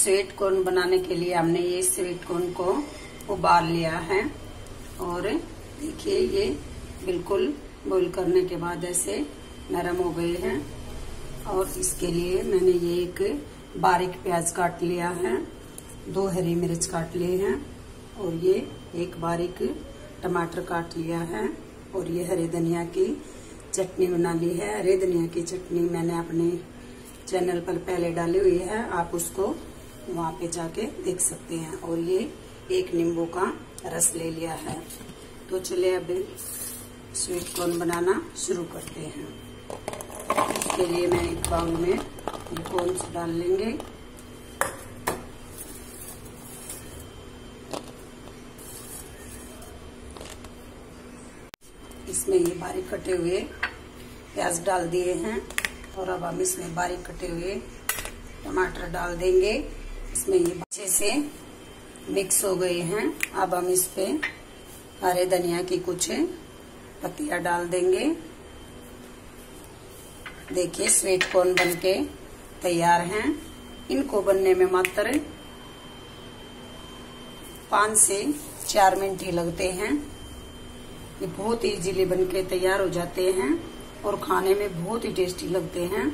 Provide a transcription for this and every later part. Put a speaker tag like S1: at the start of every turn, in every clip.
S1: Sweet corn बनाने के लिए हमने ये स्वीट कॉर्न को उबाल लिया है और देखिए ये बिल्कुल बॉईल करने के बाद ऐसे नरम हो गए हैं। और इसके लिए मैंने ये एक बारीक प्याज काट लिया है, 2 हरी मिर्च काट लिए हैं और ये एक बारीक टमाटर काट लिया है और ये हरे धनिया की चटनी बना ली है। हरे धनिया की चटनी मैंने अपने चैनल पर पहले डाली हुई है, आप उसको वहां पे जाके देख सकते हैं। और ये एक नींबू का रस ले लिया है। तो चलिए अब स्वीट कॉर्न बनाना शुरू करते हैं। इसके लिए मैं एक बाउल में ये कॉर्न्स डाल लेंगे। इसमें ये बारीक कटे हुए प्याज डाल दिए हैं और अब हम इसमें बारीक कटे हुए टमाटर डाल देंगे। इसमें ये अच्छे से मिक्स हो गए हैं। अब हम इस पे हरे धनिया की कुछ पत्तियां डाल देंगे। देखिए स्वीट कॉर्न बनके तैयार हैं। इनको बनने में मात्र 5 से 4 मिनट ही लगते हैं। ये बहुत इजीली बनके तैयार हो जाते हैं और खाने में बहुत ही टेस्टी लगते हैं।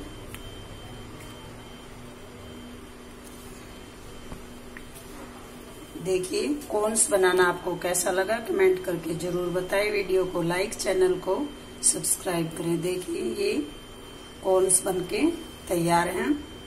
S1: देखिए कॉर्न्स बनाना आपको कैसा लगा कमेंट करके जरूर बताएं। वीडियो को लाइक, चैनल को सब्सक्राइब करें। देखिए ये कॉर्न्स बनके तैयार हैं।